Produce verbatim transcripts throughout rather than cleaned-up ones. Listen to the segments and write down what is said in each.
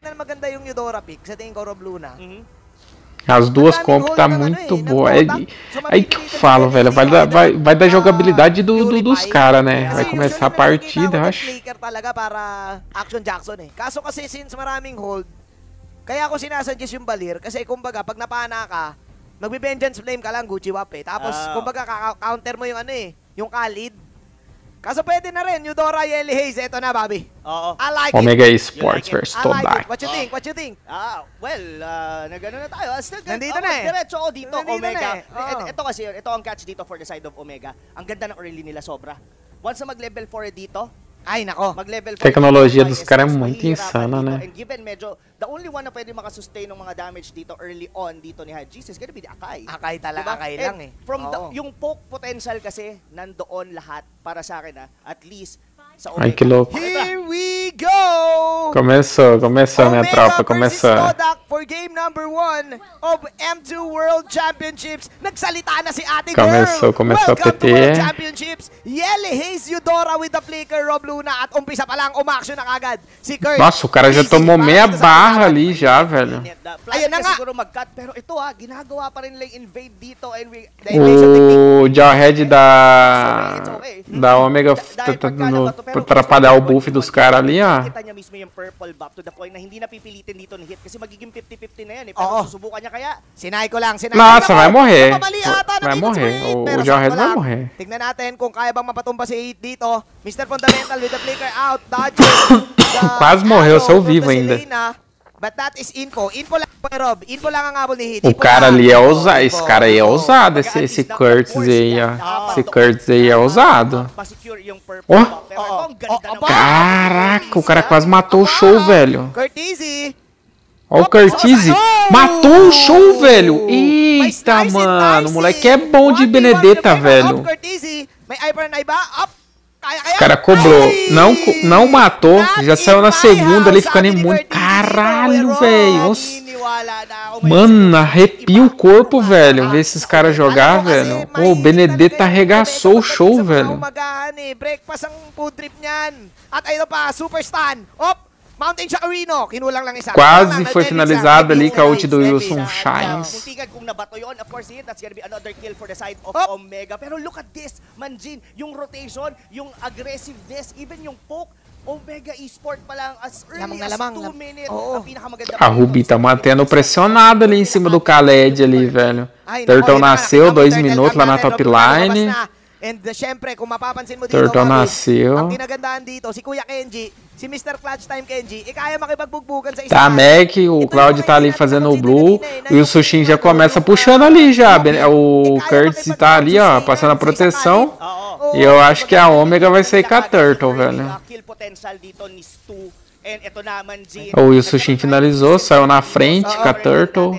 na maganda yung Eudora pick sa tingin ko, Rob Luna. Mm-hmm. As duas comp tá muito boa. É, aí que eu falo, velho. Vai dar, vai, vai dar jogabilidade do, do, dos caras, né? Vai começar a partida, eu acho. Talaga para Action Jackson eh. Kaso kasi since maraming hold, kaya ako sinasuggest yung Balir. Kasi kumbaga, pag napana ka, magbe-vengeance flame ka lang, Gucci Wap eh. Tapos, kumbaga, counter mo yung ano eh, yung Khalid. Kaso pwede na rin, Eudora, Yelly Hayes. Ito na, Bobby. Oo. I like Omega it. Esports like versus Todak. Like What you think? What you think? Ah, well, uh, nagano na tayo. Still, Nandito oh, na eh. Diretso ako dito, Nandito Omega. na eh. Oh. Ito kasi, ito ang catch dito for the side of Omega. Ang ganda ng early nila, sobra. Once na mag-level four dito, ay, nako. Mag-level tecnologia dos caras é muito insana, né? And given medyo, the only one na pwede makasustain ng mga damage dito early on dito ni Hadjis is gonna be the Akai. Akai talaga, diba? Akai lang eh. From the, yung poke potential kasi, nandoon lahat para sa akin, ha? At least, sa Omega. Ai, que louco. Here we go! Começou, começou, minha tropa, começou. Todak for game number one of M two World Championships. Nagsalita na si ate girl. Começou, começou Welcome a P T. to World Championships. Yelly Hayes, Eudora with the flicker, Rob Luna. At umpisa pa lang, umaksyon na kagad. Si Kurt. Nossa, o cara já tomou meia barra ali já, velho. Ayan na nga. Siguro mag-cut, pero ito ha, ginagawa pa rin lang invade dito. And we, o Jarhead da, da Omega atrapalhar o buff dos caras ali, ó. Kita niya mismo yung purple buff to the point na hindi na pipilitin dito ni hit kasi magiging fifty fifty na yan eh. Pero susubukan niya kaya? Sinay ko lang, sinay. Nossa, vai morrer. Vai morrer. O, o Jarhead vai morrer. Tignan natin kung kaya bang mapatumba si Heat dito. mister Fundamental with the flicker out, dodging. Quase morreu, sou vivo ainda. But that is info. Info lang, Rob. Info lang ang habol ni Heat. O cara ali é ousado. Esse cara aí é ousado. Esse, esse Curtis aí, ó. Esse Curtis aí é ousado. Ó. Oh. Caraca, o cara quase matou o show, velho. Curtise. Ó o Curtise. Matou o show, velho. Eita, mano. O moleque é bom de Benedetta, velho. May Iber na iba. Up. O cara cobrou, não, não matou, já saiu na segunda ali ficando imune. Caralho, velho. Mano, arrepia o corpo, velho. Ver esses caras jogar, velho. Pô, o Benedetta arregaçou o show, velho. Breakfast ang food trip niyan. At ayun pa, super stun. Op! Mountain Shock Reno, kinulang lang isa. Quase foi finalizado ali com a ult do Wilson Shines. Muntikan kung nabato yun, of course, that's gonna be another kill for the side of Omega. Pero look at this, Manjin, yung rotation, yung aggressiveness, even yung poke, Omega Esport pa lang as early as two minutes. Ang pinakamaganda. A Ruby tá mantendo pressionado ali em cima do Khaled ali, velho. Turtle nasceu, dois minutos lá na top line. And syempre, kung mapapansin mo dito, Turtle nasceu. Ang kinagandaan dito, si Kuya Kenji, si mister Clutch Time Kenji, e kaya makipagbugbugan sa isa. Tá, Mac, o Cloud tá ali fazendo o Blue, e o Sushin já começa puxando ali já. O Curtis tá ali, ó, passando a proteção. E eu acho que a Omega vai sair com a Turtle, velho. O Wilson finalizou, saiu na frente com a Turtle.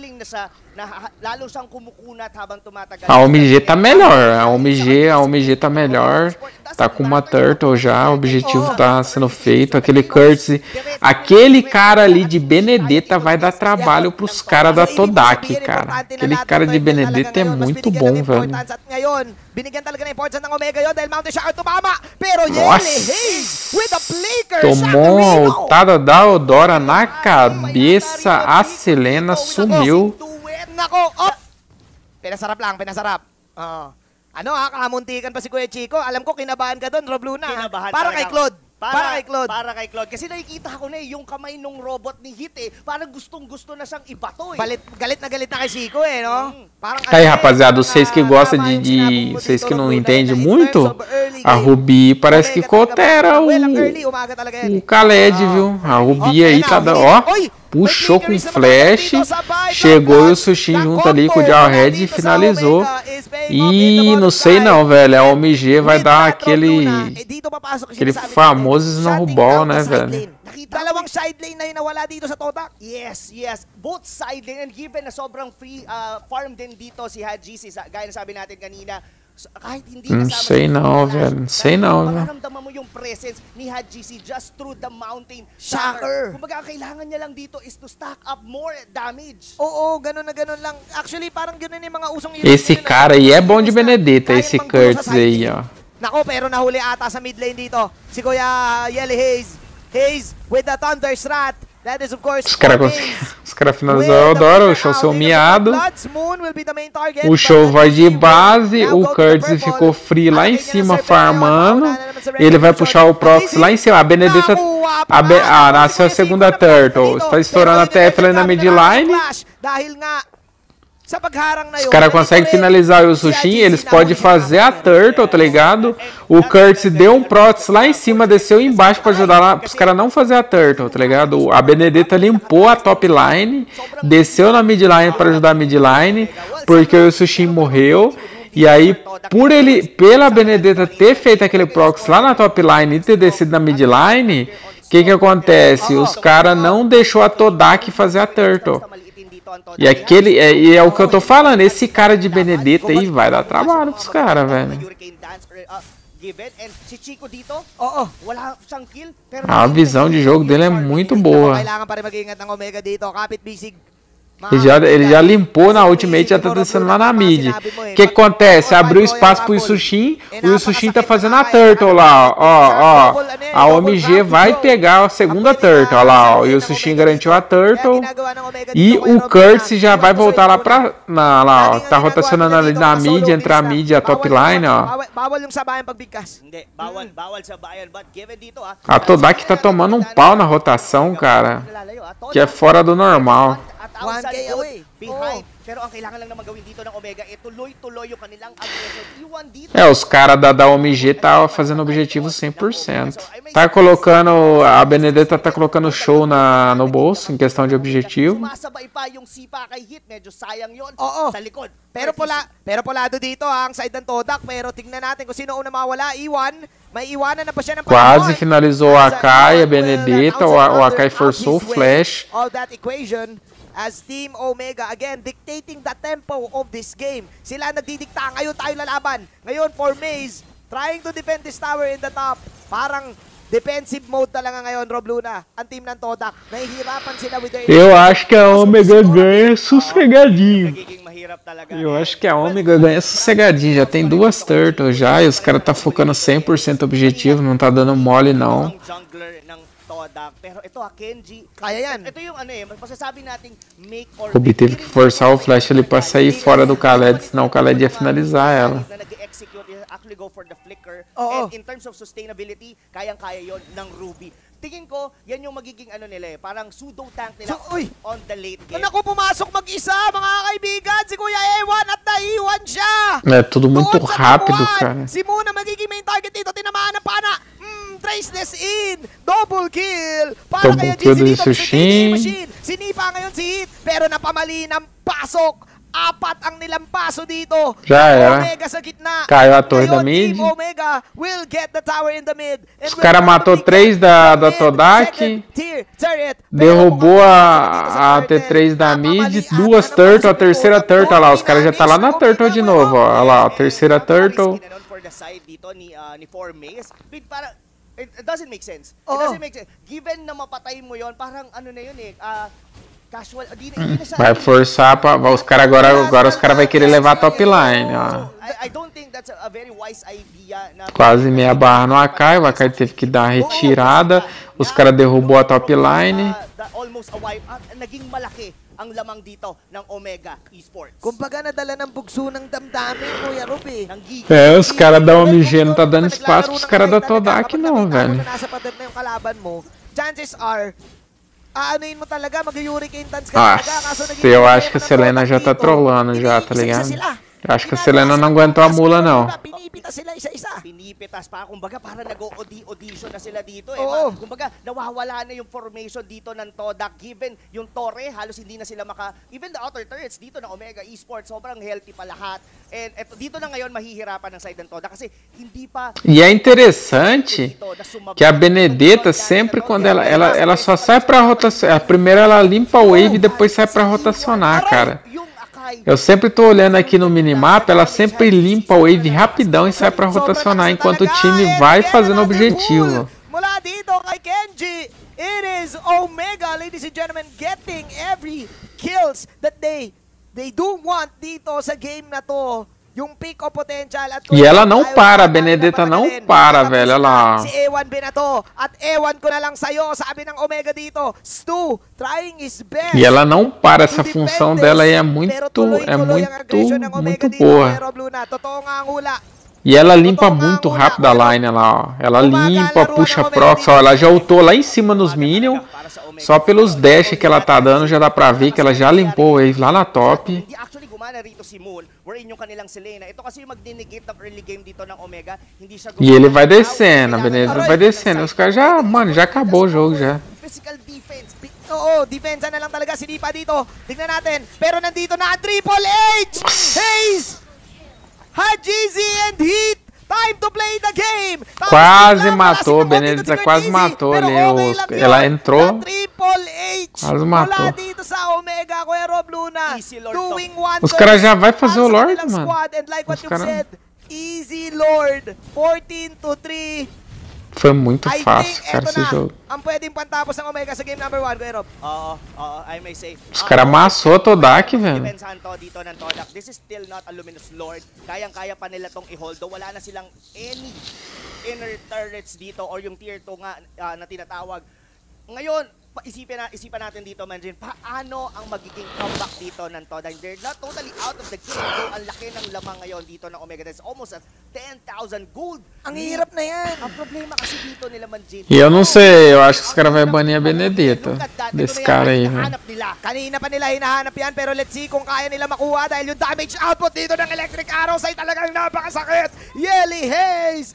A O M G tá melhor, a O M G, a O M G tá melhor, tá com uma Turtle já, o objetivo tá sendo feito, aquele Curtis, aquele cara ali de Benedetta vai dar trabalho pros caras da Todak, cara, aquele cara de Benedetta é muito bom, velho. Binigyan talaga ng importance ng Omega yun dahil Mountain Shock tumama. Pero Yelly Hayes with the flicker. Tomou uma ultada da Eudora na cabeça, a Selena sumiu. Nako, op! Pinasarap lang, pinasarap. Uh, ano ha, kamuntikan pa si Kuya Chico. Alam ko, kinabahan ka doon, Rob Luna. Kinabahan para kay Claude. Para, para kay Claude. Para kay Claude. Kasi nakikita ko na eh, yung kamay nung robot ni Hit eh. Parang gustong-gusto na siyang ibato eh. Balit, galit na galit na kay Chico eh, no? Mm. Parang, aí, rapaziada, vocês que gostam de... de vocês que não entendem muito, a Ruby parece que cotera o, o Khaled, viu? A Ruby aí tá dando... Ó, puxou com flash, chegou e o Sushin junto ali com o Jarhead e finalizou. E não sei não, velho, a O M G vai dar aquele aquele famoso snowball, né, velho? Dalawang side lane na hinawala dito sa Todak. Yes, yes. Both side lane and given na sobrang free uh, farm din dito si Hadjis, gaya na sabi natin kanina. Kahit hindi não sei não, velho. Não sei não, velho. Makaramdaman mo yung presence ni Hadjis just through the mountain shocker. Kumbaga, ang kailangan niya lang dito is to stack up more damage. Oo, ganun na ganun lang. Actually, parang ganun yung mga usong... Esse cara aí é bom de Benedetta, esse Curtis aí, ó. Nako, pero nahuli ata sa mid lane dito. Si Kuya Yelly Hayes. Hayes with the Thunder Strat. That is, of course, Os caras cara finalizaram o Eudora, o show seu miado. O show vai de base, o Curtis ficou free lá em cima farmando. Ele vai puxar o Prox lá em cima. A Benedetta a Be ah, nasceu a segunda Turtle. Está estourando a T F lá na midline. Os caras conseguem finalizar o Sushin, eles podem fazer a Turtle, tá ligado? O Curtis deu um Prox lá em cima, desceu embaixo pra ajudar lá, os caras não fazer a Turtle, tá ligado? A Benedetta limpou a top line, desceu na midline pra ajudar a midline, porque o Sushin morreu. E aí, por ele, pela Benedetta ter feito aquele Prox lá na top line e ter descido na midline, o que que acontece? Os caras não deixou a Todak fazer a Turtle. E aquele é, e é o que eu tô falando, esse cara de Benedetta aí vai dar trabalho pros caras, velho. A visão de jogo dele é muito boa. Ele já, ele já limpou na ultimate, já tá descendo lá na mid. O que acontece? Abriu espaço pro Sushin, o Sushin tá fazendo a Turtle lá, ó, ó. A O M G vai pegar a segunda Turtle, ó lá, ó. E o Sushin garantiu a Turtle. E o Curtis já vai voltar lá pra... Na, lá, ó. Tá rotacionando ali na mid, entre a mid e a top line, ó. A Todak tá tomando um pau na rotação, cara. Que é fora do normal. one K away. Behind. Oh. Pero ang kailangan lang naman gawin dito ng Omega é tuloy-tuloy yung kanilang aggression. Iwan dito. É, os caras da, da O M G tá fazendo objetivo cem por cento. Tá colocando, a Benedetta tá colocando show na, no bolso em questão de objetivo. Sumasabay pa yung sipa kay Hit, medyo sayang yun. Oo. Sa likod. Pero pula, pero pulado dito ang side ng Todak, pero tingnan natin kung sino una mawala. Iwan, may iwanan na pa siya ng quase finalizou a Akai, a Benedetta, o, o Akai forçou o flash. All that equation. As Team Omega, again, dictating the tempo of this game. Sila nagdidikta. Ngayon tayo lalaban. Ngayon, for Maze, trying to defend this tower in the top. Parang defensive mode talaga ngayon, Rob Luna. Ang team ng Todak. Nahihirapan sila with their... Eu acho que a Omega ganha sossegadinho. Eu acho que a Omega ganha sossegadinho. Já tem duas turtles já e os caras tá focando cem por cento objetivo. Não tá dando mole, não. Pero ito, a Kenji, kaya yan. Ito yung ano eh, masasabi nating make or Ruby teve que forçar o flash ali pra sair fora do Khaled, senão o Khaled ia finalizar ela. Actually go for the flicker. Oh, and in terms of sustainability, kayang-kaya yon ng Ruby. Tingin ko, yan yung magiging ano nila eh, parang pseudo tank nila so, uy, on the late game. Naku, pumasok mag-isa, mga kaibigan, si Kuya Ewan at naiwan siya. É tudo muito rápido, cara. Si Muna magiging main target dito, tinamaan ng pana. Traceless in! Double kill! Para Double kaya kill G C dito do Sushin. Sinipa ngayon si Hit, pero napamali ng pasok. Apat ang nilampaso dito. Já era. Omega sa gitna. Caiu a torre da mid. Team Omega will get the tower in the mid. Os caras matou três da, da Todak. Derrubou a, a T três da mid. Duas turtle, a terceira turtle lá. Os caras já tá lá na turtle de novo, ó. Olha lá, a terceira turtle. It doesn't make sense. It Oh. doesn't make sense. Given na mapatay mo yon, parang ano na yun eh, uh, casual. Di, di na siya, Vai forçar pra. Os caras agora, agora os caras vai querer levar a top line, ó. I, I don't think that's a, a very wise idea. Na, Quase meia barra no Akai. O Akai teve que dar a retirada. Os caras derrubou a top line. Uh, almost a wipe. Uh, naging malaki ang lamang dito ng Omega Esports. Kumbaga nadala ng bugso ng damdamin, Kuya Ruby. É, os caras da O M G não tá dando espaço pros caras da Todak não, velho. Nasa pader na yung kalaban mo, chances are, aanuin mo talaga, mag-hurricane dance ka Ah, talaga. Kaso eu acho que a Selena já tá trollando já, tá ligado? Eu acho que a Selena não aguentou a mula, não. Pinipitas sila isa-isa. Pinipitas pa. Kumbaga, parang nag-audition na sila dito eh. Oo. Kumbaga, nawawala na yung formation dito ng Todak. Given yung Torre, halos hindi na sila maka... Even the outer turrets dito ng Omega Esports, sobrang healthy pa lahat. And eto, dito na ngayon, mahihirapan ng side ng Todak kasi hindi pa... E é interessante que a Benedetta sempre quando ela, ela, ela só sai pra rotacionar. Primeiro ela limpa o wave e depois sai pra rotacionar, cara. Eu sempre tô olhando aqui no minimapa, ela sempre limpa o wave rapidão e sai pra rotacionar enquanto o time vai fazendo objetivo. Mula dito kay Kenji, it is Omega, ladies and gentlemen, getting every kills that they they do want dito sa game na to. yung peak of potential. At e ela não para, a Benedetta não para, velho. Olha lá. Si Ewan Binato. At ewan ko na lang sa'yo, sabi ng Omega dito. Stu, trying his best. E ela não para, essa função dela aí é muito, é muito, muito boa. Totoo nga ang hula. E ela limpa muito rápido a line, lá, ó. Ela limpa, puxa prox, ó. Ela já ultou lá em cima nos minions. Só pelos dash que ela tá dando, já dá pra ver que ela já limpou o wave lá na top. Actually, gumana rito si Moon, wherein yung kanilang Selena. Ito kasi yung mag-negate ng early game dito ng Omega. Hindi siya E ele vai descendo, a Benedetta vai descendo. Os caras já, mano, já acabou o jogo já. Physical defense. Oo, defense na lang talaga si Lipa dito. Tignan natin. Pero nandito na Triple H! Hayes! Hajizi and Heat! Time to play the game! Quase matou, Benedetta quase matou ali. Ela entrou, quase matou. Dito sa Omega, Kuya Rob Luna. Doing Os caras já vai fazer o Lord, mano. And like what you said, Easy Lord, fourteen to three. Foi muito fácil, cara, esse jogo. Ang pwedeng pantapos ng Omega sa game number one, Kuya Rob. Oo, oo, I may say. Os caras amassou a Todak, velho. Dito ng Todak. This is still not a Luminous Lord. Kayang-kaya pa nila tong i-hold. Though wala na silang any inner turrets dito or yung tier two nga uh, na tinatawag. Ngayon, isipin, na, isipan natin dito, Manjin, paano ang magiging comeback dito ng Todak? They're not totally out of the game. Though ang laki ng lamang ngayon dito ng Omega. That's almost at ten thousand gold. Ang hirap na yan. Ang problema kasi dito nila, Manjin. E eu não sei, eu acho que os caras vão banir a Benedetta. Desse cara aí, velho. Kanina pa nila hinahanap yan, pero let's see kung kaya nila makuha dahil yung damage output dito ng Electric Arrows ay talagang napakasakit. Yelly Hayes!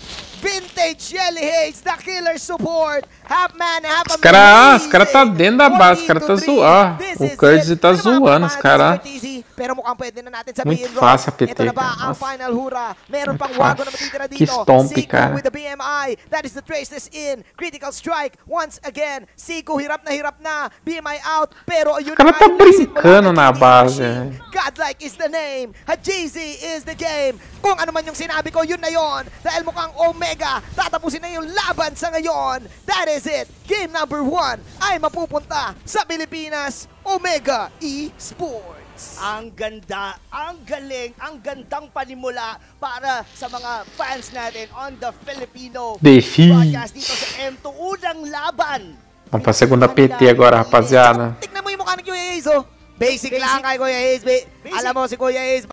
Vintage Yelly Hayes, the killer support. Half man, half Os caras os cara tá dentro da base, os caras tá zoando. O Curtis tá zoando, os caras. Pero mukhang pwede na natin sabihin, muito fácil a P T, ito na ba ang nossa. final hura? Meron pang wago na matitira dito. Que stomp, cara. With the B M I, that is the traceless in. Critical strike, once again. Siku, hirap na hirap na. B M I out, pero yun Os caras tá brincando na base. Godlike is the name. Hajizi is the game. Kung ano man yung sinabi ko, yun na yun. Dahil mukhang Omega, tatapusin na yung laban sa ngayon. That is it. Game number one ay mapupunta sa Pilipinas. Omega Esports. Ang ganda, ang galing, ang gandang panimula para sa mga fans natin on the Filipino Defi. broadcast dito sa M two. Unang laban. Vamos pra segunda P T agora, rapaziada. Tignan mo yung mukha ng Kuya Ace, oh. Basic, Basic lang kay Kuya Ace. Alam mo si Kuya Ace.